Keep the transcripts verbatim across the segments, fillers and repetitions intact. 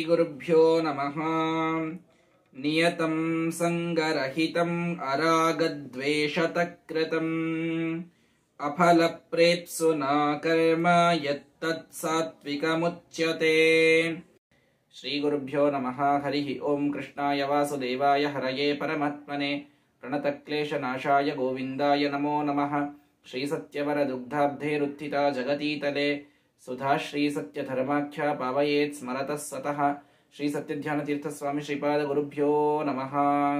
ಶ್ರೀಗುರುಭ್ಯೋ ನಮಃ. ನಿಯತಂ ಸಂಗರಹಿತಂ ಅರಾಗದ್ವೇಷತಃಕೃತಂ ಅಫಲಪ್ರೇಪ್ಸುನಾ ಕರ್ಮ ಯತ್ತತ್ ಸಾತ್ವಿಕಮುಚ್ಯತೆ. ಶ್ರೀಗುರುಭ್ಯೋ ನಮಃ. ಹರಿ ಓಂ. ಕೃಷ್ಣಾಯ ವಾಸುದೇವಾಯ ಹರಯೇ ಪರಮಾತ್ಮನೆ ಪ್ರಣತಕ್ಲೇಶನಾಶಾಯ ಗೋವಿಂದಾಯ ನಮೋ ನಮಃ. ಶ್ರೀ ಸತ್ಯವರ ದುಗ್ಧಾಬ್ಧೇರುತ್ಥಿತ ಜಗತೀತಲೆ ಸುಧಾ ಶ್ರೀ ಸತ್ಯ ಧರ್ಮಾಖ್ಯ ಪಾವಯೇತ್ ಸ್ಮರತಃ ಸತಃ. ಶ್ರೀ ಸತ್ಯಧ್ಯಾನತೀರ್ಥ ಸ್ವಾಮಿ ಶ್ರೀಪಾದ ಗುರುಭ್ಯೋ ನಮಃ.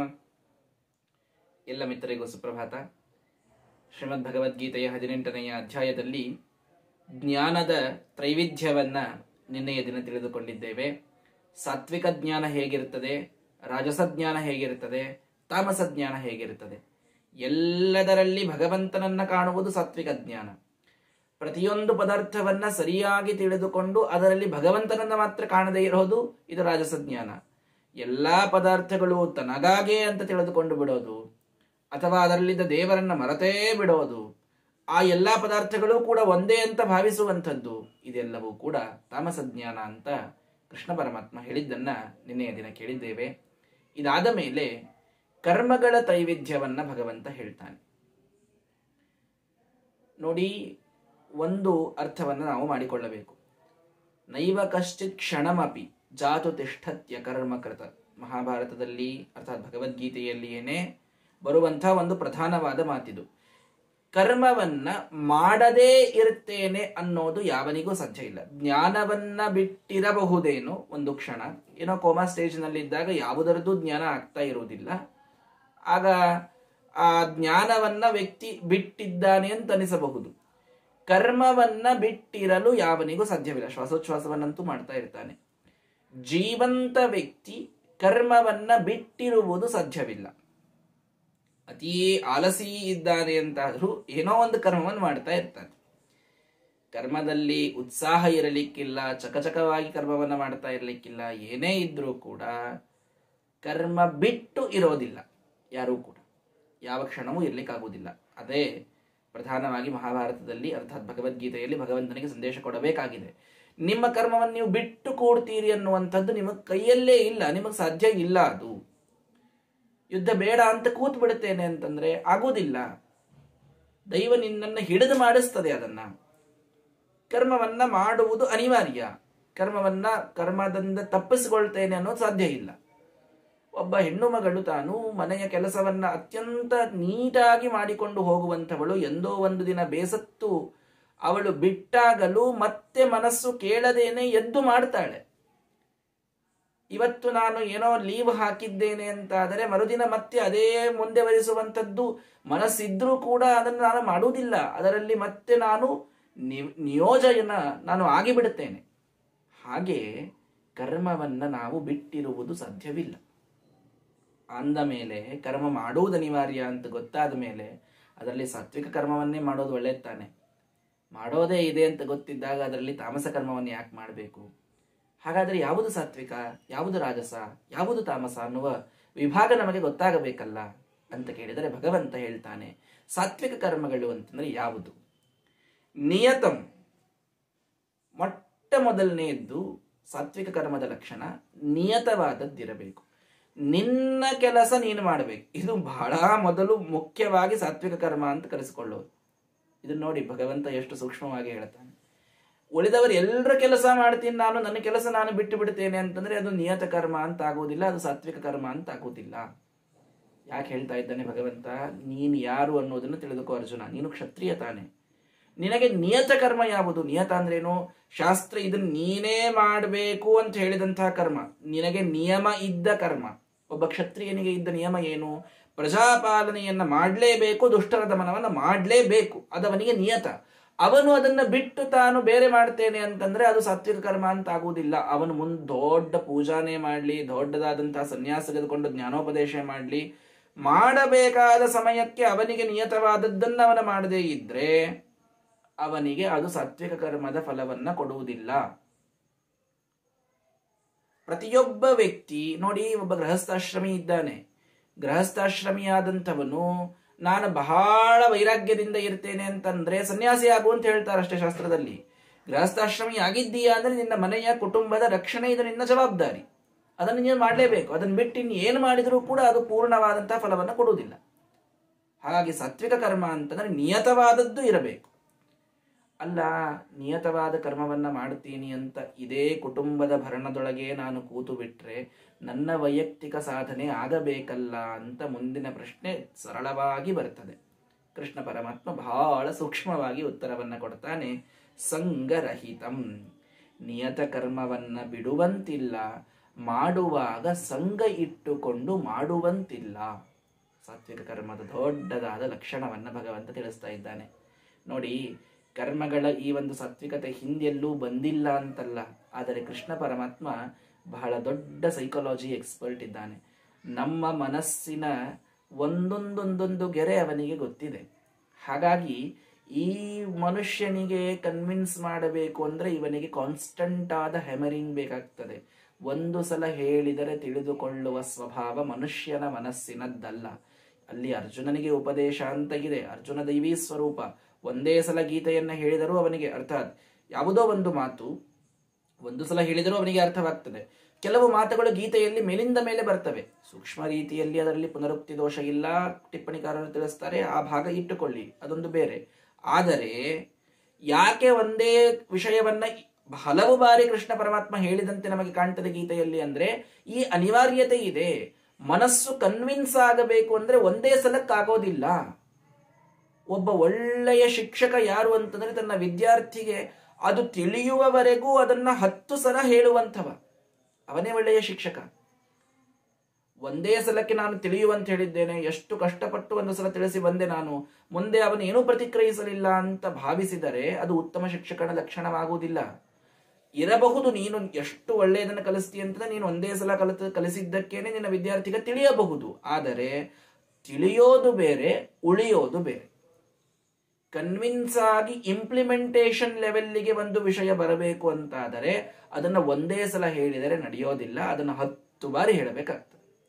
ಎಲ್ಲ ಮಿತ್ರರಿಗೂ ಸುಪ್ರಭಾತ. ಶ್ರೀಮದ್ ಭಗವದ್ಗೀತೆಯ ಹದಿನೆಂಟನೆಯ ಅಧ್ಯಾಯದಲ್ಲಿ ಜ್ಞಾನದ ತ್ರೈವಿಧ್ಯವನ್ನ ನಿನ್ನೆಯ ದಿನ ತಿಳಿದುಕೊಂಡಿದ್ದೇವೆ. ಸಾತ್ವಿಕ ಜ್ಞಾನ ಹೇಗಿರುತ್ತದೆ, ರಾಜಸ ಜ್ಞಾನ ಹೇಗಿರುತ್ತದೆ, ತಾಮಸ ಜ್ಞಾನ ಹೇಗಿರುತ್ತದೆ. ಎಲ್ಲದರಲ್ಲಿ ಭಗವಂತನನ್ನ ಕಾಣುವುದು ಸಾತ್ವಿಕ ಜ್ಞಾನ. ಪ್ರತಿಯೊಂದು ಪದಾರ್ಥವನ್ನ ಸರಿಯಾಗಿ ತಿಳಿದುಕೊಂಡು ಅದರಲ್ಲಿ ಭಗವಂತನನ್ನ ಮಾತ್ರ ಕಾಣದೇ ಇರೋದು ಇದು ರಾಜಸ ಜ್ಞಾನ. ಎಲ್ಲಾ ಪದಾರ್ಥಗಳು ತನಗಾಗೆ ಅಂತ ತಿಳಿದುಕೊಂಡು ಬಿಡೋದು, ಅಥವಾ ಅದರಲ್ಲಿದ್ದ ದೇವರನ್ನ ಮರೆತೇ ಬಿಡೋದು, ಆ ಎಲ್ಲಾ ಪದಾರ್ಥಗಳು ಕೂಡ ಒಂದೇ ಅಂತ ಭಾವಿಸುವಂಥದ್ದು, ಇದೆಲ್ಲವೂ ಕೂಡ ತಾಮಸ ಜ್ಞಾನ ಅಂತ ಕೃಷ್ಣ ಪರಮಾತ್ಮ ಹೇಳಿದ್ದನ್ನ ನಿನ್ನೆಯ ದಿನ ಕೇಳಿದ್ದೇವೆ. ಇದಾದ ಮೇಲೆ ಕರ್ಮಗಳ ತ್ರೈವಿಧ್ಯವನ್ನ ಭಗವಂತ ಹೇಳ್ತಾನೆ. ನೋಡಿ, ಒಂದು ಅರ್ಥವನ್ನು ನಾವು ಮಾಡಿಕೊಳ್ಳಬೇಕು. ನೈವ ಕಶ್ಚಿತ್ ಕ್ಷಣಮಪಿ ಜಾತು ತಿಷ್ಠತ್ಯ ಕರ್ಮಕೃತ. ಮಹಾಭಾರತದಲ್ಲಿ ಅರ್ಥಾತ್ ಭಗವದ್ಗೀತೆಯಲ್ಲಿಯೇನೆ ಬರುವಂತಹ ಒಂದು ಪ್ರಧಾನವಾದ ಮಾತಿದು. ಕರ್ಮವನ್ನ ಮಾಡದೇ ಇರ್ತೇನೆ ಅನ್ನೋದು ಯಾವನಿಗೂ ಸಾಧ್ಯ ಇಲ್ಲ. ಜ್ಞಾನವನ್ನ ಬಿಟ್ಟಿರಬಹುದೇನೋ ಒಂದು ಕ್ಷಣ, ಏನೋ ಕೋಮಾ ಸ್ಟೇಜ್ನಲ್ಲಿದ್ದಾಗ ಯಾವುದರದ್ದು ಜ್ಞಾನ ಆಗ್ತಾ ಇರುವುದಿಲ್ಲ. ಆಗ ಆ ಜ್ಞಾನವನ್ನ ವ್ಯಕ್ತಿ ಬಿಟ್ಟಿದ್ದಾನೆ ಅಂತ ಅನಿಸಬಹುದು. ಕರ್ಮವನ್ನ ಬಿಟ್ಟಿರಲು ಯಾವನಿಗೂ ಸಾಧ್ಯವಿಲ್ಲ. ಶ್ವಾಸೋಚ್ಛ್ವಾಸವನ್ನಂತೂ ಮಾಡ್ತಾ ಇರ್ತಾನೆ. ಜೀವಂತ ವ್ಯಕ್ತಿ ಕರ್ಮವನ್ನ ಬಿಟ್ಟಿರುವುದು ಸಾಧ್ಯವಿಲ್ಲ. ಅತೀ ಆಲಸಿ ಇದ್ದಾನೆ ಅಂತಾದ್ರೂ ಏನೋ ಒಂದು ಕರ್ಮವನ್ನು ಮಾಡ್ತಾ ಇರ್ತಾನೆ. ಕರ್ಮದಲ್ಲಿ ಉತ್ಸಾಹ ಇರಲಿಕ್ಕಿಲ್ಲ, ಚಕಚಕವಾಗಿ ಕರ್ಮವನ್ನ ಮಾಡ್ತಾ ಇರಲಿಕ್ಕಿಲ್ಲ. ಏನೇ ಇದ್ರೂ ಕೂಡ ಕರ್ಮ ಬಿಟ್ಟು ಇರೋದಿಲ್ಲ ಯಾರೂ ಕೂಡ, ಯಾವ ಕ್ಷಣವೂ ಇರ್ಲಿಕ್ಕಾಗುವುದಿಲ್ಲ. ಅದೇ ಪ್ರಧಾನವಾಗಿ ಮಹಾಭಾರತದಲ್ಲಿ ಅರ್ಥಾತ್ ಭಗವದ್ಗೀತೆಯಲ್ಲಿ ಭಗವಂತನಿಗೆ ಸಂದೇಶ ಕೊಡಬೇಕಾಗಿದೆ. ನಿಮ್ಮ ಕರ್ಮವನ್ನು ನೀವು ಬಿಟ್ಟು ಕೂಡ್ತೀರಿ ಅನ್ನುವಂಥದ್ದು ನಿಮಗೆ ಕೈಯಲ್ಲೇ ಇಲ್ಲ, ನಿಮಗೆ ಸಾಧ್ಯ ಇಲ್ಲ. ಅದು ಯುದ್ಧ ಬೇಡ ಅಂತ ಕೂತ್ ಬಿಡುತ್ತೇನೆ ಅಂತಂದ್ರೆ ಆಗುವುದಿಲ್ಲ. ದೈವ ನಿನ್ನನ್ನು ಹಿಡಿದು ಮಾಡಿಸ್ತದೆ. ಅದನ್ನ ಕರ್ಮವನ್ನ ಮಾಡುವುದು ಅನಿವಾರ್ಯ. ಕರ್ಮವನ್ನ ಕರ್ಮದಿಂದ ತಪ್ಪಿಸಿಕೊಳ್ತೇನೆ ಅನ್ನೋದು ಸಾಧ್ಯ ಇಲ್ಲ. ಒಬ್ಬ ಹೆಣ್ಣು ಮಗಳು ತಾನು ಮನೆಯ ಕೆಲಸವನ್ನ ಅತ್ಯಂತ ನೀಟಾಗಿ ಮಾಡಿಕೊಂಡು ಹೋಗುವಂಥವಳು ಎಂದೋ ಒಂದು ದಿನ ಬೇಸತ್ತು ಅವಳು ಬಿಟ್ಟಾಗಲೂ ಮತ್ತೆ ಮನಸ್ಸು ಕೇಳದೇನೆ ಎದ್ದು ಮಾಡ್ತಾಳೆ. ಇವತ್ತು ನಾನು ಏನೋ ಲೀವ್ ಹಾಕಿದ್ದೇನೆ ಅಂತ ಆದರೆ ಮರುದಿನ ಮತ್ತೆ ಅದೇ ಮುಂದೆ ವರಿಸುವಂಥದ್ದು ಮನಸ್ಸಿದ್ರೂ ಕೂಡ ಅದನ್ನು ನಾನು ಮಾಡುವುದಿಲ್ಲ. ಅದರಲ್ಲಿ ಮತ್ತೆ ನಾನು ನಿಯೋಜನ ನಾನು ಆಗಿಬಿಡುತ್ತೇನೆ. ಹಾಗೆ ಕರ್ಮವನ್ನ ನಾವು ಬಿಟ್ಟಿರುವುದು ಸಾಧ್ಯವಿಲ್ಲ. ಅಂದ ಮೇಲೆ ಕರ್ಮ ಮಾಡುವುದು ಅನಿವಾರ್ಯ ಅಂತ ಗೊತ್ತಾದ ಮೇಲೆ ಅದರಲ್ಲಿ ಸಾತ್ವಿಕ ಕರ್ಮವನ್ನೇ ಮಾಡೋದು ಒಳ್ಳೆಯದು ತಾನೆ. ಮಾಡೋದೇ ಇದೆ ಅಂತ ಗೊತ್ತಿದ್ದಾಗ ಅದರಲ್ಲಿ ತಾಮಸ ಕರ್ಮವನ್ನು ಯಾಕೆ ಮಾಡಬೇಕು? ಹಾಗಾದ್ರೆ ಯಾವುದು ಸಾತ್ವಿಕ, ಯಾವುದು ರಾಜಸ, ಯಾವುದು ತಾಮಸ ಅನ್ನುವ ವಿಭಾಗ ನಮಗೆ ಗೊತ್ತಾಗಬೇಕಲ್ಲ ಅಂತ ಕೇಳಿದರೆ ಭಗವಂತ ಹೇಳ್ತಾನೆ, ಸಾತ್ವಿಕ ಕರ್ಮಗಳು ಅಂತಂದ್ರೆ ಯಾವುದು? ನಿಯತಂ, ಮೊಟ್ಟ ಮೊದಲನೆಯದ್ದು ಸಾತ್ವಿಕ ಕರ್ಮದ ಲಕ್ಷಣ ನಿಯತವಾದದ್ದಿರಬೇಕು. ನಿನ್ನ ಕೆಲಸ ನೀನು ಮಾಡಬೇಕು. ಇದು ಬಹಳ ಮೊದಲು ಮುಖ್ಯವಾಗಿ ಸಾತ್ವಿಕ ಕರ್ಮ ಅಂತ ಕರೆಸಿಕೊಳ್ಳೋದು. ಇದನ್ನ ನೋಡಿ ಭಗವಂತ ಎಷ್ಟು ಸೂಕ್ಷ್ಮವಾಗಿ ಹೇಳ್ತಾನೆ. ಉಳಿದವರು ಎಲ್ಲರ ಕೆಲಸ ಮಾಡ್ತೀನಿ ನಾನು, ನನ್ನ ಕೆಲಸ ನಾನು ಬಿಟ್ಟು ಬಿಡ್ತೇನೆ ಅಂತಂದ್ರೆ ಅದು ನಿಯತ ಕರ್ಮ ಅಂತ ಆಗುವುದಿಲ್ಲ, ಅದು ಸಾತ್ವಿಕ ಕರ್ಮ ಅಂತ ಆಗುವುದಿಲ್ಲ. ಯಾಕೆ ಹೇಳ್ತಾ ಇದ್ದಾನೆ ಭಗವಂತ? ನೀನು ಯಾರು ಅನ್ನೋದನ್ನು ತಿಳಿದುಕೋ ಅರ್ಜುನ. ನೀನು ಕ್ಷತ್ರಿಯ ತಾನೆ. ನಿನಗೆ ನಿಯತ ಕರ್ಮ ಯಾವುದು? ನಿಯತ ಅಂದ್ರೇನು? ಶಾಸ್ತ್ರ ಇದನ್ನ ನೀನೇ ಮಾಡಬೇಕು ಅಂತ ಹೇಳಿದಂತಹ ಕರ್ಮ, ನಿನಗೆ ನಿಯಮ ಇದ್ದ ಕರ್ಮ. ಒಬ್ಬ ಕ್ಷತ್ರಿಯನಿಗೆ ಇದ್ದ ನಿಯಮ ಏನು? ಪ್ರಜಾಪಾಲನೆಯನ್ನ ಮಾಡಲೇಬೇಕು, ದುಷ್ಟರ ದಮನವನ್ನ ಮಾಡಲೇಬೇಕು. ಅದವನಿಗೆ ನಿಯತ. ಅವನು ಅದನ್ನ ಬಿಟ್ಟು ತಾನು ಬೇರೆ ಮಾಡ್ತೇನೆ ಅಂತಂದ್ರೆ ಅದು ಸಾತ್ವಿಕ ಕರ್ಮ ಅಂತ ಆಗುವುದಿಲ್ಲ. ಅವನು ಮುಂದೆ ದೊಡ್ಡ ಪೂಜಾನೇ ಮಾಡಲಿ, ದೊಡ್ಡದಾದಂತಹ ಸನ್ಯಾಸ ತೆಗೆದುಕೊಂಡು ಜ್ಞಾನೋಪದೇಶ ಮಾಡಲಿ, ಮಾಡಬೇಕಾದ ಸಮಯಕ್ಕೆ ಅವನಿಗೆ ನಿಯತವಾದದ್ದನ್ನು ಅವನ ಮಾಡದೇ ಇದ್ರೆ ಅವನಿಗೆ ಅದು ಸಾತ್ವಿಕ ಕರ್ಮದ ಫಲವನ್ನ ಕೊಡುವುದಿಲ್ಲ. ಪ್ರತಿಯೊಬ್ಬ ವ್ಯಕ್ತಿ ನೋಡಿ, ಒಬ್ಬ ಗೃಹಸ್ಥಾಶ್ರಮಿ ಇದ್ದಾನೆ. ಗೃಹಸ್ಥಾಶ್ರಮಿಯಾದಂಥವನು ನಾನು ಬಹಳ ವೈರಾಗ್ಯದಿಂದ ಇರ್ತೇನೆ ಅಂತಂದ್ರೆ ಸನ್ಯಾಸಿ ಆಗು ಅಂತ ಹೇಳ್ತಾರೆ ಅಷ್ಟೇ ಶಾಸ್ತ್ರದಲ್ಲಿ. ಗೃಹಸ್ಥಾಶ್ರಮಿ ಆಗಿದ್ದೀಯಾ ಅಂದ್ರೆ ನಿನ್ನ ಮನೆಯ ಕುಟುಂಬದ ರಕ್ಷಣೆ ಇದು ನಿನ್ನ ಜವಾಬ್ದಾರಿ, ಅದನ್ನು ನೀನು ಮಾಡಲೇಬೇಕು. ಅದನ್ನು ಬಿಟ್ಟು ಇನ್ನು ಏನು ಮಾಡಿದರೂ ಕೂಡ ಅದು ಪೂರ್ಣವಾದಂತಹ ಫಲವನ್ನು ಕೊಡುವುದಿಲ್ಲ. ಹಾಗಾಗಿ ಸಾತ್ವಿಕ ಕರ್ಮ ಅಂತಂದ್ರೆ ನಿಯತವಾದದ್ದು ಇರಬೇಕು. ಅಲ್ಲ, ನಿಯತವಾದ ಕರ್ಮವನ್ನ ಮಾಡ್ತೀನಿ ಅಂತ ಇದೇ ಕುಟುಂಬದ ಭರಣದೊಳಗೆ ನಾನು ಕೂತು ಬಿಟ್ರೆ ನನ್ನ ವೈಯಕ್ತಿಕ ಸಾಧನೆ ಆಗಬೇಕಲ್ಲ ಅಂತ ಮುಂದಿನ ಪ್ರಶ್ನೆ ಸರಳವಾಗಿ ಬರ್ತದೆ. ಕೃಷ್ಣ ಪರಮಾತ್ಮ ಬಹಳ ಸೂಕ್ಷ್ಮವಾಗಿ ಉತ್ತರವನ್ನ ಕೊಡ್ತಾನೆ. ಸಂಗರಹಿತಂ, ನಿಯತ ಕರ್ಮವನ್ನ ಬಿಡುವಂತಿಲ್ಲ, ಮಾಡುವಾಗ ಸಂಘ ಇಟ್ಟುಕೊಂಡು ಮಾಡುವಂತಿಲ್ಲ. ಸಾತ್ವಿಕ ಕರ್ಮದ ದೊಡ್ಡದಾದ ಲಕ್ಷಣವನ್ನ ಭಗವಂತ ತಿಳಿಸ್ತಾ ಇದ್ದಾನೆ. ನೋಡಿ, ಕರ್ಮಗಳ ಈ ಒಂದು ಸಾತ್ವಿಕತೆ ಹಿಂದೆಲ್ಲೂ ಬಂದಿಲ್ಲ ಅಂತಲ್ಲ, ಆದರೆ ಕೃಷ್ಣ ಪರಮಾತ್ಮ ಬಹಳ ದೊಡ್ಡ ಸೈಕಾಲಜಿ ಎಕ್ಸ್ಪರ್ಟ್ ಇದ್ದಾನೆ. ನಮ್ಮ ಮನಸ್ಸಿನ ಒಂದೊಂದೊಂದೊಂದು ಗೆರೆ ಅವನಿಗೆ ಗೊತ್ತಿದೆ. ಹಾಗಾಗಿ ಈ ಮನುಷ್ಯನಿಗೆ ಕನ್ವಿನ್ಸ್ ಮಾಡಬೇಕು ಅಂದ್ರೆ ಇವನಿಗೆ ಕಾನ್ಸ್ಟಂಟ್ ಆದ ಹೆಮರಿಂಗ್ ಬೇಕಾಗ್ತದೆ. ಒಂದು ಸಲ ಹೇಳಿದರೆ ತಿಳಿದುಕೊಳ್ಳುವ ಸ್ವಭಾವ ಮನುಷ್ಯನ ಮನಸ್ಸಿನದ್ದಲ್ಲ. ಅಲ್ಲಿ ಅರ್ಜುನನಿಗೆ ಉಪದೇಶ ಅಂತ ಇದೆ, ಅರ್ಜುನ ದೈವೀ ಸ್ವರೂಪ. ಒಂದೇ ಸಲ ಗೀತೆಯನ್ನ ಹೇಳಿದರೂ ಅವನಿಗೆ ಅರ್ಥಾತ್ ಯಾವುದೋ ಒಂದು ಮಾತು ಒಂದು ಸಲ ಹೇಳಿದರೂ ಅವನಿಗೆ ಅರ್ಥವಾಗ್ತದೆ. ಕೆಲವು ಮಾತುಗಳು ಗೀತೆಯಲ್ಲಿ ಮೇಲಿಂದ ಮೇಲೆ ಬರ್ತವೆ, ಸೂಕ್ಷ್ಮ ರೀತಿಯಲ್ಲಿ ಅದರಲ್ಲಿ ಪುನರುಕ್ತಿ ದೋಷ ಇಲ್ಲ, ಟಿಪ್ಪಣಿಕಾರರು ತಿಳಿಸ್ತಾರೆ, ಆ ಭಾಗ ಇಟ್ಟುಕೊಳ್ಳಿ, ಅದೊಂದು ಬೇರೆ. ಆದರೆ ಯಾಕೆ ಒಂದೇ ವಿಷಯವನ್ನ ಹಲವು ಬಾರಿ ಕೃಷ್ಣ ಪರಮಾತ್ಮ ಹೇಳಿದಂತೆ ನಮಗೆ ಕಾಣ್ತದೆ ಗೀತೆಯಲ್ಲಿ ಅಂದ್ರೆ ಈ ಅನಿವಾರ್ಯತೆ ಇದೆ. ಮನಸ್ಸು ಕನ್ವಿನ್ಸ್ ಆಗಬೇಕು ಅಂದ್ರೆ ಒಂದೇ ಸಲಕ್ಕಾಗೋದಿಲ್ಲ. ಒಬ್ಬ ಒಳ್ಳೆಯ ಶಿಕ್ಷಕ ಯಾರು ಅಂತಂದ್ರೆ ತನ್ನ ವಿದ್ಯಾರ್ಥಿಗೆ ಅದು ತಿಳಿಯುವವರೆಗೂ ಅದನ್ನ ಹತ್ತು ಸಲ ಹೇಳುವಂಥವ, ಅವನೇ ಒಳ್ಳೆಯ ಶಿಕ್ಷಕ. ಒಂದೇ ಸಲಕ್ಕೆ ನಾನು ತಿಳಿಯುವಂತ ಹೇಳಿದ್ದೇನೆ, ಎಷ್ಟು ಕಷ್ಟಪಟ್ಟು ಒಂದು ಸಲ ತಿಳಿಸಿ ಬಂದೆ ನಾನು, ಮುಂದೆ ಅವನು ಏನೂ ಪ್ರತಿಕ್ರಿಯಿಸಲಿಲ್ಲ ಅಂತ ಭಾವಿಸಿದರೆ ಅದು ಉತ್ತಮ ಶಿಕ್ಷಕನ ಲಕ್ಷಣವಾಗುವುದಿಲ್ಲ. ಇರಬಹುದು ನೀನು ಎಷ್ಟು ಒಳ್ಳೆಯದನ್ನು ಕಲಿಸ್ತೀಯ ಅಂತ ನೀನು ಒಂದೇ ಸಲ ಕಲಿತ ಕಲಿಸಿದ್ದಕ್ಕೇನೆ ನಿನ್ನ ವಿದ್ಯಾರ್ಥಿಗೆ ತಿಳಿಯಬಹುದು. ಆದರೆ ತಿಳಿಯೋದು ಬೇರೆ, ಉಳಿಯೋದು ಬೇರೆ. ಕನ್ವಿನ್ಸ್ ಆಗಿ ಇಂಪ್ಲಿಮೆಂಟೇಷನ್ ಲೆವೆಲ್ಗೆ ಒಂದು ವಿಷಯ ಬರಬೇಕು ಅಂತಾದರೆ ಅದನ್ನ ಒಂದೇ ಸಲ ಹೇಳಿದರೆ ನಡೆಯೋದಿಲ್ಲ, ಅದನ್ನು ಹತ್ತು ಬಾರಿ ಹೇಳಬೇಕಾಗ್ತದೆ.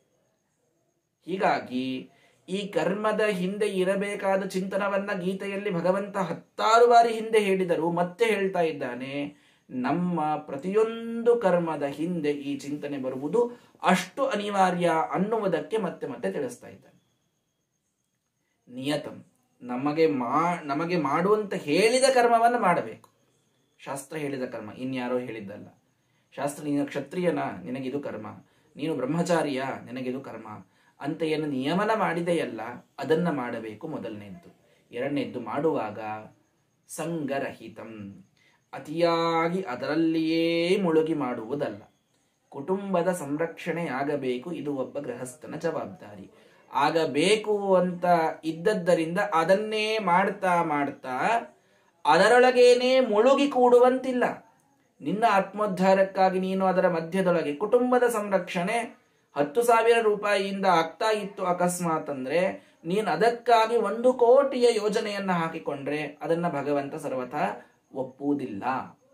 ಹೀಗಾಗಿ ಈ ಕರ್ಮದ ಹಿಂದೆ ಇರಬೇಕಾದ ಚಿಂತನವನ್ನ ಗೀತೆಯಲ್ಲಿ ಭಗವಂತ ಹತ್ತಾರು ಬಾರಿ ಹಿಂದೆ ಹೇಳಿದರು, ಮತ್ತೆ ಹೇಳ್ತಾ ಇದ್ದಾನೆ. ನಮ್ಮ ಪ್ರತಿಯೊಂದು ಕರ್ಮದ ಹಿಂದೆ ಈ ಚಿಂತನೆ ಬರುವುದು ಅಷ್ಟು ಅನಿವಾರ್ಯ ಅನ್ನುವುದಕ್ಕೆ ಮತ್ತೆ ಮತ್ತೆ ತಿಳಿಸ್ತಾ ಇದ್ದಾನೆ. ನಿಯತಂ, ನಮಗೆ ಮಾ ನಮಗೆ ಮಾಡುವಂತ ಹೇಳಿದ ಕರ್ಮವನ್ನು ಮಾಡಬೇಕು. ಶಾಸ್ತ್ರ ಹೇಳಿದ ಕರ್ಮ, ಇನ್ಯಾರೋ ಹೇಳಿದ್ದಲ್ಲ. ಶಾಸ್ತ್ರ ನೀನು ಕ್ಷತ್ರಿಯನ, ನಿನಗಿದು ಕರ್ಮ, ನೀನು ಬ್ರಹ್ಮಚಾರಿಯ, ನಿನಗಿದು ಕರ್ಮ ಅಂತ ಏನು ನಿಯಮನ ಮಾಡಿದೆಯಲ್ಲ ಅದನ್ನ ಮಾಡಬೇಕು ಮೊದಲನೇದ್ದು. ಎರಡನೇದ್ದು ಮಾಡುವಾಗ ಸಂಗರಹಿತಂ, ಅತಿಯಾಗಿ ಅದರಲ್ಲಿಯೇ ಮುಳುಗಿ ಮಾಡುವುದಲ್ಲ. ಕುಟುಂಬದ ಸಂರಕ್ಷಣೆ ಆಗಬೇಕು, ಇದು ಒಬ್ಬ ಗೃಹಸ್ಥನ ಜವಾಬ್ದಾರಿ. ಆಗಬೇಕು ಅಂತ ಇದ್ದದ್ದರಿಂದ ಅದನ್ನೇ ಮಾಡ್ತಾ ಮಾಡ್ತಾ ಅದರೊಳಗೇನೆ ಮುಳುಗಿ ಕೂಡುವಂತಿಲ್ಲ. ನಿನ್ನ ಆತ್ಮೋದ್ಧಾರಕ್ಕಾಗಿ ನೀನು ಅದರ ಮಧ್ಯದೊಳಗೆ ಕುಟುಂಬದ ಸಂರಕ್ಷಣೆ ಹತ್ತು ಸಾವಿರ ರೂಪಾಯಿಯಿಂದ ಆಗ್ತಾ ಇತ್ತು ಅಕಸ್ಮಾತ್ ಅಂದ್ರೆ ನೀನು ಅದಕ್ಕಾಗಿ ಒಂದು ಕೋಟಿಯ ಯೋಜನೆಯನ್ನ ಹಾಕಿಕೊಂಡ್ರೆ ಅದನ್ನ ಭಗವಂತ ಸರ್ವಥಾ ಒಪ್ಪುವುದಿಲ್ಲ.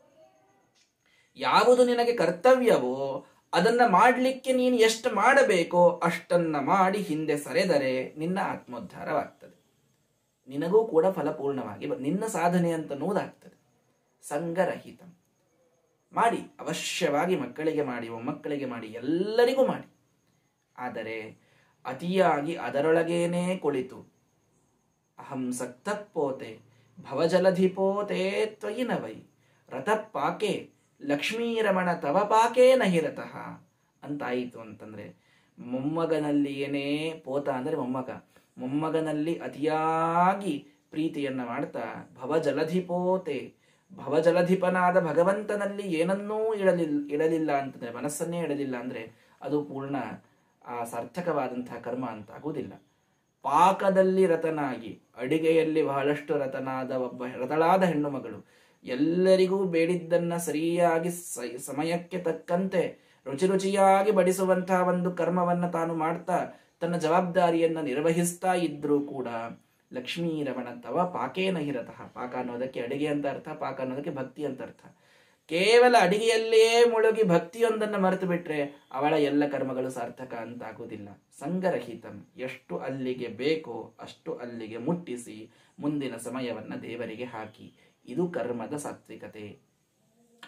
ಯಾವುದು ನಿನಗೆ ಕರ್ತವ್ಯವೋ ಅದನ್ನ ಮಾಡಲಿಕ್ಕೆ ನೀನು ಎಷ್ಟು ಮಾಡಬೇಕೋ ಅಷ್ಟನ್ನ ಮಾಡಿ ಹಿಂದೆ ಸರಿದರೆ ನಿನ್ನ ಆತ್ಮೋದ್ಧಾರವಾಗ್ತದೆ, ನಿನಗೂ ಕೂಡ ಫಲಪೂರ್ಣವಾಗಿ ನಿನ್ನ ಸಾಧನೆ ಅಂತ ನೋದಾಗ್ತದೆ. ಸಂಗರಹಿತ ಮಾಡಿ, ಅವಶ್ಯವಾಗಿ ಮಕ್ಕಳಿಗೆ ಮಾಡಿ, ಮೊಮ್ಮಕ್ಕಳಿಗೆ ಮಾಡಿ, ಎಲ್ಲರಿಗೂ ಮಾಡಿ. ಆದರೆ ಅತಿಯಾಗಿ ಅದರೊಳಗೇನೇ ಕುಳಿತು ಅಹಂ ಸಕ್ತಪೋತೆ ಭವಜಲಧಿಪೋತೆ ತ್ವಯಿ ನವೈ ರಥಪಾಕೆ ಲಕ್ಷ್ಮೀರಮಣ ತವ ಪಾಕೇ ನಹಿರತಃ ಅಂತಾಯಿತು ಅಂತಂದ್ರೆ ಮೊಮ್ಮಗನಲ್ಲಿಯೇನೇ ಪೋತ ಅಂದ್ರೆ ಮೊಮ್ಮಗ, ಮೊಮ್ಮಗನಲ್ಲಿ ಅತಿಯಾಗಿ ಪ್ರೀತಿಯನ್ನ ಮಾಡ್ತಾ ಭವಜಲಧಿಪೋತೆ, ಭವಜಲಧಿಪನಾದ ಭಗವಂತನಲ್ಲಿ ಏನನ್ನೂ ಇಡಲಿಲ್ಲ ಇಡಲಿಲ್ಲ ಅಂತಂದ್ರೆ ಮನಸ್ಸನ್ನೇ ಇಡಲಿಲ್ಲ ಅಂದ್ರೆ ಅದು ಪೂರ್ಣ ಆ ಸಾರ್ಥಕವಾದಂತಹ ಕರ್ಮ ಅಂತ ಆಗುವುದಿಲ್ಲ. ಪಾಕದಲ್ಲಿ ರತನಾಗಿ, ಅಡಿಗೆಯಲ್ಲಿ ಬಹಳಷ್ಟು ರತನಾದ ಒಬ್ಬ ರತಳಾದ ಹೆಣ್ಣು ಮಗಳು ಎಲ್ಲರಿಗೂ ಬೇಡಿದ್ದನ್ನ ಸರಿಯಾಗಿ ಸಮಯಕ್ಕೆ ತಕ್ಕಂತೆ ರುಚಿ ರುಚಿಯಾಗಿ ಬಡಿಸುವಂತಹ ಒಂದು ಕರ್ಮವನ್ನ ತಾನು ಮಾಡ್ತಾ ತನ್ನ ಜವಾಬ್ದಾರಿಯನ್ನ ನಿರ್ವಹಿಸ್ತಾ ಇದ್ರೂ ಕೂಡ ಲಕ್ಷ್ಮೀ ರಮಣ ತವ ಪಾಕೇನ ಹಿರತಃ, ಪಾಕ ಅನ್ನೋದಕ್ಕೆ ಅಡಿಗೆ ಅಂತ ಅರ್ಥ, ಪಾಕ ಅನ್ನೋದಕ್ಕೆ ಭಕ್ತಿ ಅಂತ ಅರ್ಥ. ಕೇವಲ ಅಡಿಗೆಯಲ್ಲೇ ಮುಳುಗಿ ಭಕ್ತಿಯೊಂದನ್ನ ಮರೆತು ಬಿಟ್ರೆ ಅವಳ ಎಲ್ಲ ಕರ್ಮಗಳು ಸಾರ್ಥಕ ಅಂತ ಆಗುವುದಿಲ್ಲ. ಸಂಗರಹಿತಂ, ಎಷ್ಟು ಅಲ್ಲಿಗೆ ಬೇಕೋ ಅಷ್ಟು ಅಲ್ಲಿಗೆ ಮುಟ್ಟಿಸಿ ಮುಂದಿನ ಸಮಯವನ್ನ ದೇವರಿಗೆ ಹಾಕಿ, ಇದು ಕರ್ಮದ ಸಾತ್ವಿಕತೆ.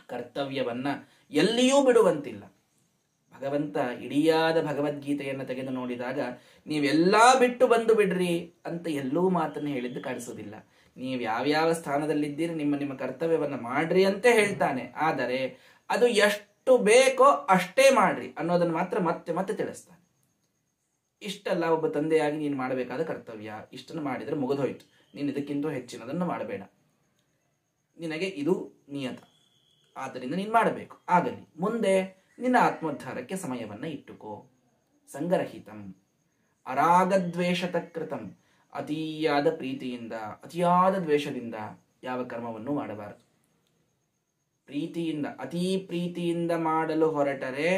ಕರ್ತವ್ಯವನ್ನ ಎಲ್ಲಿಯೂ ಬಿಡುವಂತಿಲ್ಲ. ಭಗವಂತ ಇಡಿಯಾದ ಭಗವದ್ಗೀತೆಯನ್ನು ತೆಗೆದು ನೋಡಿದಾಗ ನೀವೆಲ್ಲಾ ಬಿಟ್ಟು ಬಂದು ಬಿಡ್ರಿ ಅಂತ ಎಲ್ಲೂ ಮಾತನ್ನು ಹೇಳಿದ್ದು ಕಾಣಿಸೋದಿಲ್ಲ. ನೀವು ಯಾವ್ಯಾವ ಸ್ಥಾನದಲ್ಲಿದ್ದೀರಿ ನಿಮ್ಮ ನಿಮ್ಮ ಕರ್ತವ್ಯವನ್ನ ಮಾಡ್ರಿ ಅಂತ ಹೇಳ್ತಾನೆ. ಆದರೆ ಅದು ಎಷ್ಟು ಬೇಕೋ ಅಷ್ಟೇ ಮಾಡ್ರಿ ಅನ್ನೋದನ್ನು ಮಾತ್ರ ಮತ್ತೆ ಮತ್ತೆ ತಿಳಿಸ್ತಾನೆ. ಇಷ್ಟಲ್ಲ ಒಬ್ಬ ತಂದೆಯಾಗಿ ನೀನು ಮಾಡಬೇಕಾದ ಕರ್ತವ್ಯ, ಇಷ್ಟನ್ನು ಮಾಡಿದರೆ ಮುಗಿದೋಯ್ತು, ನೀನು ಇದಕ್ಕಿಂತ ಹೆಚ್ಚಿನದನ್ನು ಮಾಡಬೇಡ, ನಿನಗೆ ಇದು ನಿಯತ, ಆದ್ದರಿಂದ ನೀನು ಮಾಡಬೇಕು. ಆಗಲಿ, ಮುಂದೆ ನಿನ್ನ ಆತ್ಮೋದ್ಧಾರಕ್ಕೆ ಸಮಯವನ್ನ ಇಟ್ಟುಕೋ. ಸಂಗರಹಿತಂ ಅರಾಗದ್ವೇಷತ ಕೃತಂ, ಅತಿಯಾದ ಪ್ರೀತಿಯಿಂದ ಅತಿಯಾದ ದ್ವೇಷದಿಂದ ಯಾವ ಕರ್ಮವನ್ನು ಮಾಡಬಾರದು. ಪ್ರೀತಿಯಿಂದ, ಅತಿ ಪ್ರೀತಿಯಿಂದ ಮಾಡಲು ಹೊರಟರೆ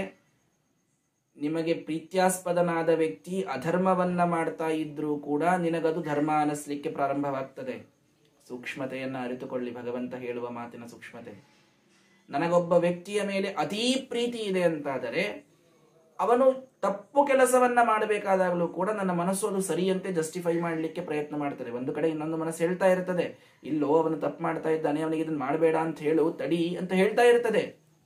ನಿಮಗೆ ಪ್ರೀತ್ಯಾಸ್ಪದನಾದ ವ್ಯಕ್ತಿ ಅಧರ್ಮವನ್ನ ಮಾಡ್ತಾ ಇದ್ರೂ ಕೂಡ ನಿನಗದು ಧರ್ಮ ಅನಿಸ್ಲಿಕ್ಕೆ ಪ್ರಾರಂಭವಾಗ್ತದೆ. ಸೂಕ್ಷ್ಮತೆಯನ್ನ ಅರಿತುಕೊಳ್ಳಿ, ಭಗವಂತ ಹೇಳುವ ಮಾತಿನ ಸೂಕ್ಷ್ಮತೆ. ನನಗೊಬ್ಬ ವ್ಯಕ್ತಿಯ ಮೇಲೆ ಅತೀ ಪ್ರೀತಿ ಇದೆ ಅಂತಾದರೆ ಅವನು ತಪ್ಪು ಕೆಲಸವನ್ನ ಮಾಡಬೇಕಾದಾಗಲೂ ಕೂಡ ನನ್ನ ಮನಸ್ಸು ಅದು ಸರಿಯಂತೆ ಜಸ್ಟಿಫೈ ಮಾಡಲಿಕ್ಕೆ ಪ್ರಯತ್ನ ಮಾಡ್ತದೆ. ಒಂದು ಕಡೆ ಇನ್ನೊಂದು ಮನಸ್ಸು ಹೇಳ್ತಾ ಇರ್ತದೆ, ಇಲ್ಲೋ ಅವನು ತಪ್ಪು ಮಾಡ್ತಾ ಇದ್ದಾನೆ, ಅವನಿಗೆ ಇದನ್ನು ಮಾಡಬೇಡ ಅಂತ ಹೇಳು, ತಡಿ ಅಂತ ಹೇಳ್ತಾ ಇರ್ತದೆ.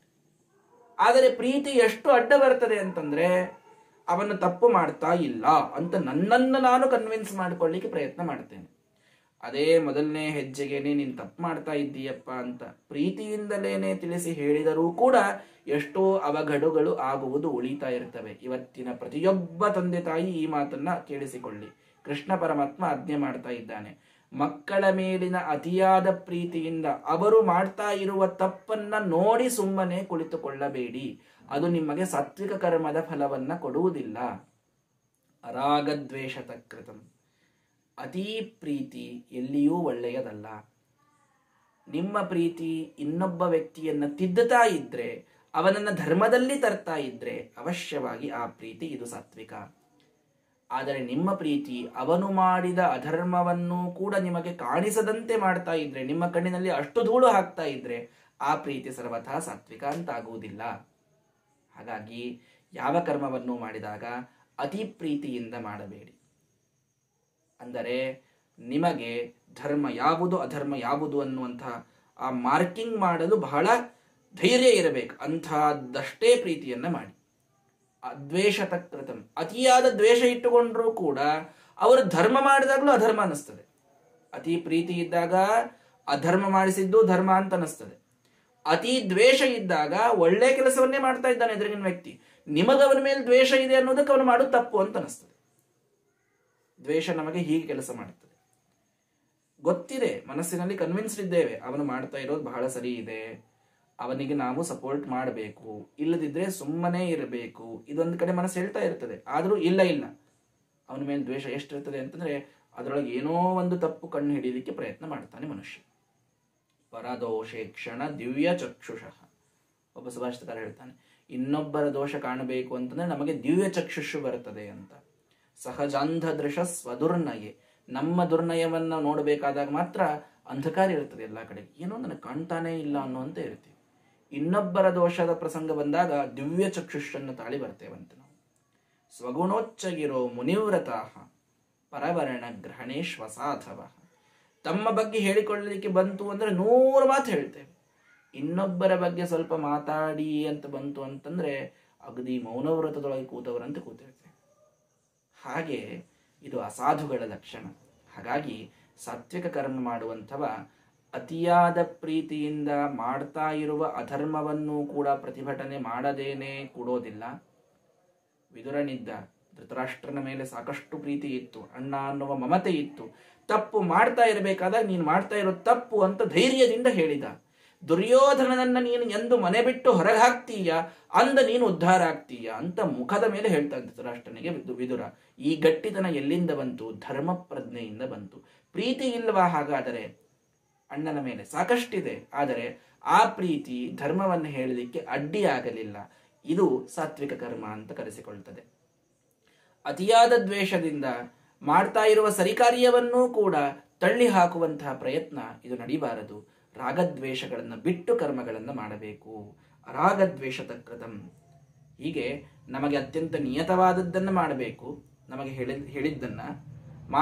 ಆದರೆ ಪ್ರೀತಿ ಎಷ್ಟು ಅಡ್ಡ ಬರ್ತದೆ ಅಂತಂದ್ರೆ ಅವನು ತಪ್ಪು ಮಾಡ್ತಾ ಇಲ್ಲ ಅಂತ ನನ್ನನ್ನು ನಾನು ಕನ್ವಿನ್ಸ್ ಮಾಡ್ಕೊಳ್ಳಿಕ್ಕೆ ಪ್ರಯತ್ನ ಮಾಡ್ತೇನೆ. ಅದೇ ಮೊದಲನೇ ಹೆಜ್ಜೆಗೇನೆ ನೀನು ತಪ್ಪು ಮಾಡ್ತಾ ಇದ್ದೀಯಪ್ಪ ಅಂತ ಪ್ರೀತಿಯಿಂದಲೇನೆ ತಿಳಿಸಿ ಹೇಳಿದರೂ ಕೂಡ ಎಷ್ಟೋ ಅವಘಡಗಳು ಆಗುವುದು ಉಳಿತಾ ಇರ್ತವೆ. ಇವತ್ತಿನ ಪ್ರತಿಯೊಬ್ಬ ತಂದೆ ತಾಯಿ ಈ ಮಾತನ್ನ ಕೇಳಿಸಿಕೊಳ್ಳಿ. ಕೃಷ್ಣ ಪರಮಾತ್ಮ ಆಜ್ಞೆ ಮಾಡ್ತಾ ಇದ್ದಾನೆ, ಮಕ್ಕಳ ಮೇಲಿನ ಅತಿಯಾದ ಪ್ರೀತಿಯಿಂದ ಅವರು ಮಾಡ್ತಾ ಇರುವ ತಪ್ಪನ್ನ ನೋಡಿ ಸುಮ್ಮನೆ ಕುಳಿತುಕೊಳ್ಳಬೇಡಿ, ಅದು ನಿಮಗೆ ಸಾತ್ವಿಕ ಕರ್ಮದ ಫಲವನ್ನ ಕೊಡುವುದಿಲ್ಲ. ಅರಾಗದ್ವೇಷತ ಕೃತಂ, ಅತೀ ಪ್ರೀತಿ ಎಲ್ಲಿಯೂ ಒಳ್ಳೆಯದಲ್ಲ. ನಿಮ್ಮ ಪ್ರೀತಿ ಇನ್ನೊಬ್ಬ ವ್ಯಕ್ತಿಯನ್ನ ತಿದ್ದುತ್ತಾ ಇದ್ರೆ, ಅವನನ್ನ ಧರ್ಮದಲ್ಲಿ ತರ್ತಾ ಇದ್ರೆ ಅವಶ್ಯವಾಗಿ ಆ ಪ್ರೀತಿ ಇದು ಸಾತ್ವಿಕ. ಆದರೆ ನಿಮ್ಮ ಪ್ರೀತಿ ಅವನು ಮಾಡಿದ ಅಧರ್ಮವನ್ನು ಕೂಡ ನಿಮಗೆ ಕಾಣಿಸದಂತೆ ಮಾಡ್ತಾ ಇದ್ರೆ, ನಿಮ್ಮ ಕಣ್ಣಿನಲ್ಲಿ ಅಷ್ಟು ಧೂಳು ಹಾಕ್ತಾ ಇದ್ರೆ ಆ ಪ್ರೀತಿ ಸರ್ವಥಾ ಸಾತ್ವಿಕ ಅಂತಾಗುವುದಿಲ್ಲ. ಹಾಗಾಗಿ ಯಾವ ಕರ್ಮವನ್ನು ಮಾಡಿದಾಗ ಅತಿ ಪ್ರೀತಿಯಿಂದ ಮಾಡಬೇಡಿ. ಅಂದರೆ ನಿಮಗೆ ಧರ್ಮ ಯಾವುದು ಅಧರ್ಮ ಯಾವುದು ಅನ್ನುವಂತಹ ಆ ಮಾರ್ಕಿಂಗ್ ಮಾಡಲು ಬಹಳ ಧೈರ್ಯ ಇರಬೇಕು. ಅಂಥದ್ದಷ್ಟೇ ಪ್ರೀತಿಯನ್ನ ಮಾಡಿ. ದ್ವೇಷತ ಕೃತಂ, ಅತಿಯಾದ ದ್ವೇಷ ಇಟ್ಟುಕೊಂಡ್ರೂ ಕೂಡ ಅವರು ಧರ್ಮ ಮಾಡಿದಾಗಲೂ ಅಧರ್ಮ ಅನ್ನಿಸ್ತದೆ. ಅತಿ ಪ್ರೀತಿ ಇದ್ದಾಗ ಅಧರ್ಮ ಮಾಡಿಸಿದ್ದು ಧರ್ಮ ಅಂತ ಅನ್ನಿಸ್ತದೆ. ಅತಿ ದ್ವೇಷ ಇದ್ದಾಗ ಒಳ್ಳೆ ಕೆಲಸವನ್ನೇ ಮಾಡ್ತಾ ಇದ್ದಾನೆ ಎದುರಿಗಿನ ವ್ಯಕ್ತಿ, ನಿಮಗವನ ಮೇಲೆ ದ್ವೇಷ ಇದೆ ಅನ್ನೋದಕ್ಕೆ ಅವನು ಮಾಡೋದು ತಪ್ಪು ಅಂತ ಅನ್ನಿಸ್ತದೆ. ದ್ವೇಷ ನಮಗೆ ಹೀಗೆ ಕೆಲಸ ಮಾಡುತ್ತದೆ. ಗೊತ್ತಿದೆ, ಮನಸ್ಸಿನಲ್ಲಿ ಕನ್ವಿನ್ಸ್ಡ್ ಇದ್ದೇವೆ ಅವನು ಮಾಡ್ತಾ ಇರೋದು ಬಹಳ ಸರಿ ಇದೆ, ಅವನಿಗೆ ನಾವು ಸಪೋರ್ಟ್ ಮಾಡಬೇಕು, ಇಲ್ಲದಿದ್ರೆ ಸುಮ್ಮನೆ ಇರಬೇಕು, ಇದೊಂದು ಕಡೆ ಮನಸ್ಸು ಹೇಳ್ತಾ ಇರ್ತದೆ. ಆದರೂ ಇಲ್ಲ ಇಲ್ಲ ಅವನ ಮೇಲೆ ದ್ವೇಷ ಎಷ್ಟಿರ್ತದೆ ಅಂತಂದ್ರೆ ಅದರೊಳಗೆ ಏನೋ ಒಂದು ತಪ್ಪು ಕಣ್ಣು ಹಿಡಿಯಲಿಕ್ಕೆ ಪ್ರಯತ್ನ ಮಾಡ್ತಾನೆ ಮನುಷ್ಯ. ಪರದೋಷೇ ಕ್ಷಣ ದಿವ್ಯ ಚಕ್ಷುಷಃ, ಒಬ್ಬ ಸುಭಾಷಿತಕಾರ ಹೇಳ್ತಾನೆ, ಇನ್ನೊಬ್ಬರ ದೋಷ ಕಾಣಬೇಕು ಅಂತಂದ್ರೆ ನಮಗೆ ದಿವ್ಯ ಚಕ್ಷುಷು ಬರುತ್ತದೆ ಅಂತ. ಸಹಜಾಂಧ ದೃಶ ಸ್ವದುರ್ನಯೆ, ನಮ್ಮ ದುರ್ನಯವನ್ನ ನೋಡಬೇಕಾದಾಗ ಮಾತ್ರ ಅಂಧಕಾರ ಇರ್ತದೆ ಎಲ್ಲ ಕಡೆ, ಏನೋ ನನಗೆ ಕಾಣ್ತಾನೇ ಇಲ್ಲ ಅನ್ನುವಂತ ಇರ್ತೀವಿ. ಇನ್ನೊಬ್ಬರ ದೋಷದ ಪ್ರಸಂಗ ಬಂದಾಗ ದಿವ್ಯ ಚಕ್ಷುಷನ್ನು ತಾಳಿ ಬರ್ತೇವಂತೆ ನಾವು. ಸ್ವಗುಣೋಚ್ಚಗಿರೋ ಮುನಿವ್ರತಾಹ ಪರವರ್ಣ ಗ್ರಹಣೇಶ್ವಸಾಧವ, ತಮ್ಮ ಬಗ್ಗೆ ಹೇಳಿಕೊಳ್ಳಲಿಕ್ಕೆ ಬಂತು ಅಂದ್ರೆ ನೂರು ಮಾತು ಹೇಳ್ತೇವೆ, ಇನ್ನೊಬ್ಬರ ಬಗ್ಗೆ ಸ್ವಲ್ಪ ಮಾತಾಡಿ ಅಂತ ಬಂತು ಅಂತಂದ್ರೆ ಅಗದಿ ಮೌನವ್ರತದೊಳಗೆ ಕೂತವರಂತೆ ಕೂತಿರ್ತೇವೆ. ಹಾಗೆ ಇದು ಅಸಾಧುಗಳ ಲಕ್ಷಣ. ಹಾಗಾಗಿ ಸಾತ್ವಿಕ ಕರ್ಮ ಮಾಡುವಂಥವ ಅತಿಯಾದ ಪ್ರೀತಿಯಿಂದ ಮಾಡ್ತಾ ಇರುವ ಅಧರ್ಮವನ್ನು ಕೂಡ ಪ್ರತಿಭಟನೆ ಮಾಡದೇನೆ ಕೂಡೋದಿಲ್ಲ. ವಿದುರನಿದ್ದ, ಧೃತರಾಷ್ಟ್ರನ ಮೇಲೆ ಸಾಕಷ್ಟು ಪ್ರೀತಿ ಇತ್ತು, ಅಣ್ಣ ಅನ್ನುವ ಮಮತೆ ಇತ್ತು. ತಪ್ಪು ಮಾಡ್ತಾ ಇರಬೇಕಾದಾಗ ನೀನು ಮಾಡ್ತಾ ಇರೋ ತಪ್ಪು ಅಂತ ಧೈರ್ಯದಿಂದ ಹೇಳಿದ. ದುರ್ಯೋಧನನನ್ನ ನೀನು ಎಂದು ಮನೆ ಬಿಟ್ಟು ಹೊರಗೆ ಹಾಕ್ತೀಯ ಅಂದ ನೀನು ಉದ್ಧಾರ ಆಗ್ತೀಯ ಅಂತ ಮುಖದ ಮೇಲೆ ಹೇಳ್ತಾ ಧೃತರಾಷ್ಟ್ರನಿಗೆ ವಿದುರ. ಈ ಗಟ್ಟಿತನ ಎಲ್ಲಿಂದ ಬಂತು? ಧರ್ಮ ಪ್ರಜ್ಞೆಯಿಂದ ಬಂತು. ಪ್ರೀತಿ ಇಲ್ವಾ? ಹಾಗಾದರೆ ಅಣ್ಣನ ಮೇಲೆ ಸಾಕಷ್ಟಿದೆ, ಆದರೆ ಆ ಪ್ರೀತಿ ಧರ್ಮವನ್ನು ಹೇಳಲಿಕ್ಕೆ ಅಡ್ಡಿಯಾಗಲಿಲ್ಲ. ಇದು ಸಾತ್ವಿಕ ಕರ್ಮ ಅಂತ ಕರೆಸಿಕೊಳ್ತದೆ. ಅತಿಯಾದ ದ್ವೇಷದಿಂದ ಮಾಡ್ತಾ ಇರುವ ಸರಿಕಾರ್ಯವನ್ನೂ ಕೂಡ ತಳ್ಳಿ ಹಾಕುವಂತಹ ಪ್ರಯತ್ನ ಇದು ನಡೀಬಾರದು. ರಾಗದ್ವೇಷಗಳನ್ನು ಬಿಟ್ಟು ಕರ್ಮಗಳನ್ನು ಮಾಡಬೇಕು. ಅರಾಗದ್ವೇಷತ ಕೃತಂ, ಹೀಗೆ ನಮಗೆ ಅತ್ಯಂತ ನಿಯತವಾದದ್ದನ್ನು ಮಾಡಬೇಕು. ನಮಗೆ ಹೇಳಿ ಹೇಳಿದ್ದನ್ನ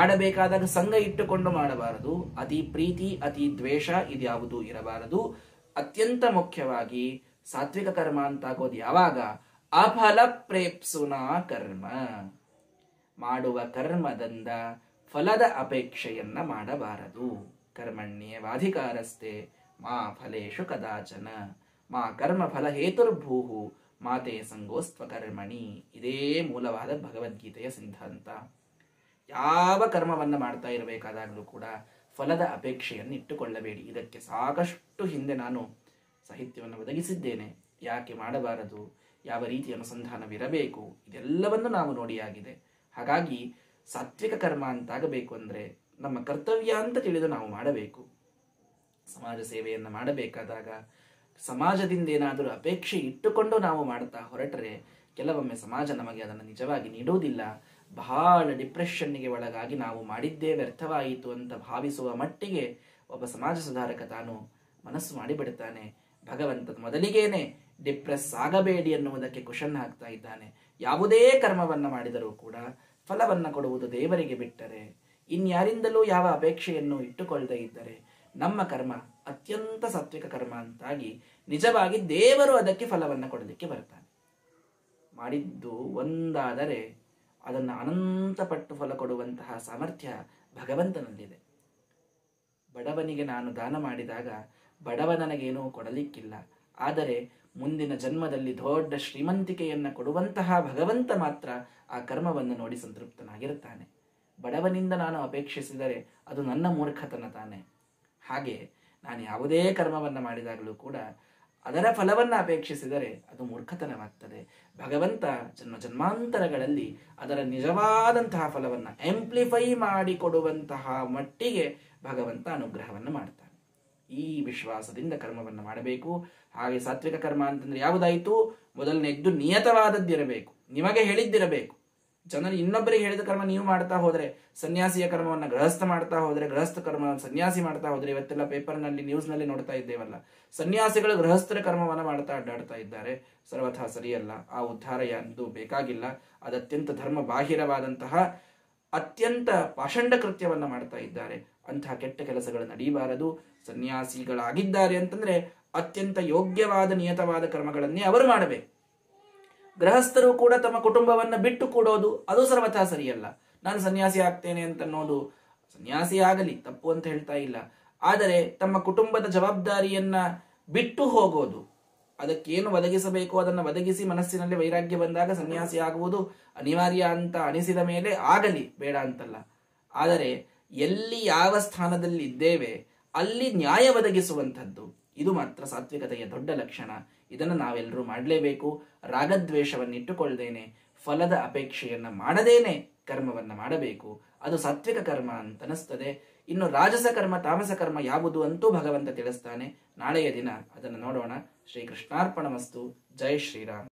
ಮಾಡಬೇಕಾದಾಗ ಸಂಘ ಇಟ್ಟುಕೊಂಡು ಮಾಡಬಾರದು. ಅತಿ ಪ್ರೀತಿ ಅತಿ ದ್ವೇಷ ಇದ್ಯಾವುದೂ ಇರಬಾರದು. ಅತ್ಯಂತ ಮುಖ್ಯವಾಗಿ ಸಾತ್ವಿಕ ಕರ್ಮ ಅಂತಾಗೋದು ಯಾವಾಗ? ಅಫಲ ಪ್ರೇಪ್ಸುನಾ ಕರ್ಮ, ಮಾಡುವ ಕರ್ಮದಿಂದ ಫಲದ ಅಪೇಕ್ಷೆಯನ್ನ ಮಾಡಬಾರದು. ಕರ್ಮಣ್ಯೇವಾಧಿಕಾರಸ್ತೆ ಮಾ ಫಲೇಶು ಕದಾಚನ ಮಾ ಕರ್ಮ ಫಲ ಹೇತುರ್ಭೂಹು ಮಾತೆ ಸಂಗೋಸ್ತ್ವ ಕರ್ಮಣಿ. ಇದೇ ಮೂಲವಾದ ಭಗವದ್ಗೀತೆಯ ಸಿದ್ಧಾಂತ. ಯಾವ ಕರ್ಮವನ್ನ ಮಾಡ್ತಾ ಇರಬೇಕಾದಾಗಲೂ ಕೂಡ ಫಲದ ಅಪೇಕ್ಷೆಯನ್ನು ಇಟ್ಟುಕೊಳ್ಳಬೇಡಿ. ಇದಕ್ಕೆ ಸಾಕಷ್ಟು ಹಿಂದೆ ನಾನು ಸಾಹಿತ್ಯವನ್ನು ಒದಗಿಸಿದ್ದೇನೆ. ಯಾಕೆ ಮಾಡಬಾರದು, ಯಾವ ರೀತಿ ಅನುಸಂಧಾನವಿರಬೇಕು, ಇದೆಲ್ಲವನ್ನು ನಾವು ನೋಡಿಯಾಗಿದೆ. ಹಾಗಾಗಿ ಸಾತ್ವಿಕ ಕರ್ಮ ಅಂತಾಗಬೇಕು ಅಂದರೆ ನಮ್ಮ ಕರ್ತವ್ಯ ಅಂತ ತಿಳಿದು ನಾವು ಮಾಡಬೇಕು. ಸಮಾಜ ಸೇವೆಯನ್ನು ಮಾಡಬೇಕಾದಾಗ ಸಮಾಜದಿಂದ ಏನಾದರೂ ಅಪೇಕ್ಷೆ ಇಟ್ಟುಕೊಂಡು ನಾವು ಮಾಡ್ತಾ ಹೊರಟರೆ ಕೆಲವೊಮ್ಮೆ ಸಮಾಜ ನಮಗೆ ಅದನ್ನು ನಿಜವಾಗಿ ನೀಡುವುದಿಲ್ಲ. ಬಹಳ ಡಿಪ್ರೆಷನ್ನಿಗೆ ಒಳಗಾಗಿ ನಾವು ಮಾಡಿದ್ದೇ ವ್ಯರ್ಥವಾಯಿತು ಅಂತ ಭಾವಿಸುವ ಮಟ್ಟಿಗೆ ಒಬ್ಬ ಸಮಾಜ ಸುಧಾರಕ ತಾನು ಮನಸ್ಸು ಮಾಡಿಬಿಡುತ್ತಾನೆ. ಭಗವಂತ ಮೊದಲಿಗೇನೆ ಡಿಪ್ರೆಸ್ ಆಗಬೇಡಿ ಅನ್ನುವುದಕ್ಕೆ ಕುಶನ್ ಹಾಕ್ತಾ ಇದ್ದಾನೆ. ಯಾವುದೇ ಕರ್ಮವನ್ನ ಮಾಡಿದರೂ ಕೂಡ ಫಲವನ್ನ ಕೊಡುವುದು ದೇವರಿಗೆ ಬಿಟ್ಟರೆ ಇನ್ಯಾರಿಂದಲೂ ಯಾವ ಅಪೇಕ್ಷೆಯನ್ನು ಇಟ್ಟುಕೊಳ್ಳದೇ ಇದ್ದರೆ ನಮ್ಮ ಕರ್ಮ ಅತ್ಯಂತ ಸಾತ್ವಿಕ ಕರ್ಮ ಅಂತಾಗಿ ನಿಜವಾಗಿ ದೇವರು ಅದಕ್ಕೆ ಫಲವನ್ನು ಕೊಡಲಿಕ್ಕೆ ಬರ್ತಾನೆ. ಮಾಡಿದ್ದು ಒಂದಾದರೆ ಅದನ್ನು ಅನಂತ ಪಟ್ಟು ಫಲ ಕೊಡುವಂತಹ ಸಾಮರ್ಥ್ಯ ಭಗವಂತನಲ್ಲಿದೆ. ಬಡವನಿಗೆ ನಾನು ದಾನ ಮಾಡಿದಾಗ ಬಡವ ನನಗೇನೂ ಕೊಡಲಿಕ್ಕಿಲ್ಲ, ಆದರೆ ಮುಂದಿನ ಜನ್ಮದಲ್ಲಿ ದೊಡ್ಡ ಶ್ರೀಮಂತಿಕೆಯನ್ನು ಕೊಡುವಂತಹ ಭಗವಂತ ಮಾತ್ರ ಆ ಕರ್ಮವನ್ನು ನೋಡಿ ಸಂತೃಪ್ತನಾಗಿರುತ್ತಾನೆ. ಬಡವನಿಂದ ನಾನು ಅಪೇಕ್ಷಿಸಿದರೆ ಅದು ನನ್ನ ಮೂರ್ಖತನ ತಾನೆ. ಹಾಗೆ ನಾನು ಯಾವುದೇ ಕರ್ಮವನ್ನು ಮಾಡಿದಾಗಲೂ ಕೂಡ ಅದರ ಫಲವನ್ನು ಅಪೇಕ್ಷಿಸಿದರೆ ಅದು ಮೂರ್ಖತನವಾಗ್ತದೆ. ಭಗವಂತ ಜನ್ಮ ಜನ್ಮಾಂತರಗಳಲ್ಲಿ ಅದರ ನಿಜವಾದಂತಹ ಫಲವನ್ನು ಆಂಪ್ಲಿಫೈ ಮಾಡಿಕೊಡುವಂತಹ ಮಟ್ಟಿಗೆ ಭಗವಂತ ಅನುಗ್ರಹವನ್ನು ಮಾಡ್ತಾನೆ. ಈ ವಿಶ್ವಾಸದಿಂದ ಕರ್ಮವನ್ನು ಮಾಡಬೇಕು. ಹಾಗೆ ಸಾತ್ವಿಕ ಕರ್ಮ ಅಂತಂದ್ರೆ ಯಾವುದಾಯಿತು? ಮೊದಲನೆದ್ದು ನಿಯತವಾದದ್ದಿರಬೇಕು, ನಿಮಗೆ ಹೇಳಿದ್ದಿರಬೇಕು. ಜನರು ಇನ್ನೊಬ್ಬರಿಗೆ ಹೇಳಿದ ಕರ್ಮ ನೀವು ಮಾಡ್ತಾ ಹೋದ್ರೆ, ಸನ್ಯಾಸಿಯ ಕರ್ಮವನ್ನು ಗೃಹಸ್ಥ ಮಾಡ್ತಾ ಹೋದ್ರೆ, ಗೃಹಸ್ಥ ಕರ್ಮವನ್ನು ಸನ್ಯಾಸಿ ಮಾಡ್ತಾ ಹೋದ್ರೆ, ಇವತ್ತೆಲ್ಲ ಪೇಪರ್ನಲ್ಲಿ ನ್ಯೂಸ್ನಲ್ಲಿ ನೋಡ್ತಾ ಇದ್ದೇವಲ್ಲ, ಸನ್ಯಾಸಿಗಳು ಗೃಹಸ್ಥರ ಕರ್ಮವನ್ನು ಮಾಡ್ತಾ ಅಡ್ಡಾಡ್ತಾ ಇದ್ದಾರೆ. ಸರ್ವಥಾ ಸರಿಯಲ್ಲ. ಆ ಉದ್ಧಾರ ಎಂದು ಬೇಕಾಗಿಲ್ಲ. ಅದು ಅತ್ಯಂತ ಧರ್ಮ ಬಾಹಿರವಾದಂತಹ ಅತ್ಯಂತ ಪಾಷಂಡ ಕೃತ್ಯವನ್ನ ಮಾಡ್ತಾ ಇದ್ದಾರೆ. ಅಂತಹ ಕೆಟ್ಟ ಕೆಲಸಗಳು ನಡೆಯಬಾರದು. ಸನ್ಯಾಸಿಗಳಾಗಿದ್ದಾರೆ ಅಂತಂದ್ರೆ ಅತ್ಯಂತ ಯೋಗ್ಯವಾದ ನಿಯತವಾದ ಕರ್ಮಗಳನ್ನೇ ಅವರು ಮಾಡಬೇಕು. ಗೃಹಸ್ಥರು ಕೂಡ ತಮ್ಮ ಕುಟುಂಬವನ್ನ ಬಿಟ್ಟು ಕೂಡೋದು ಅದು ಸರ್ವಥಾ ಸರಿಯಲ್ಲ. ನಾನು ಸನ್ಯಾಸಿ ಆಗ್ತೇನೆ ಅಂತ ಅನ್ನೋದು, ಸನ್ಯಾಸಿ ಆಗಲಿ ತಪ್ಪು ಅಂತ ಹೇಳ್ತಾ ಇಲ್ಲ, ಆದರೆ ತಮ್ಮ ಕುಟುಂಬದ ಜವಾಬ್ದಾರಿಯನ್ನ ಬಿಟ್ಟು ಹೋಗೋದು, ಅದಕ್ಕೇನು ಒದಗಿಸಬೇಕು ಅದನ್ನು ಒದಗಿಸಿ ಮನಸ್ಸಿನಲ್ಲಿ ವೈರಾಗ್ಯ ಬಂದಾಗ ಸನ್ಯಾಸಿ ಆಗುವುದು ಅನಿವಾರ್ಯ ಅಂತ ಅನಿಸಿದ ಮೇಲೆ ಆಗಲಿ, ಬೇಡ ಅಂತಲ್ಲ. ಆದರೆ ಎಲ್ಲಿ ಯಾವ ಸ್ಥಾನದಲ್ಲಿ ಇದ್ದೇವೆ ಅಲ್ಲಿ ನ್ಯಾಯ ಒದಗಿಸುವಂಥದ್ದು, ಇದು ಮಾತ್ರ ಸಾತ್ವಿಕತೆಯ ದೊಡ್ಡ ಲಕ್ಷಣ. ಇದನ್ನು ನಾವೆಲ್ಲರೂ ಮಾಡಲೇಬೇಕು. ರಾಗದ್ವೇಷವನ್ನಿಟ್ಟುಕೊಳ್ಳದೇನೆ, ಫಲದ ಅಪೇಕ್ಷೆಯನ್ನ ಮಾಡದೇನೆ ಕರ್ಮವನ್ನ ಮಾಡಬೇಕು. ಅದು ಸಾತ್ವಿಕ ಕರ್ಮ ಅಂತ ಅನಿಸ್ತದೆ. ಇನ್ನು ರಾಜಸ ಕರ್ಮ, ತಾಮಸ ಕರ್ಮ ಯಾವುದು ಅಂತೂ ಭಗವಂತ ತಿಳಿಸ್ತಾನೆ. ನಾಳೆಯ ದಿನ ಅದನ್ನು ನೋಡೋಣ. ಶ್ರೀ ಕೃಷ್ಣಾರ್ಪಣಮಸ್ತು. ಜೈ ಶ್ರೀರಾಮ್.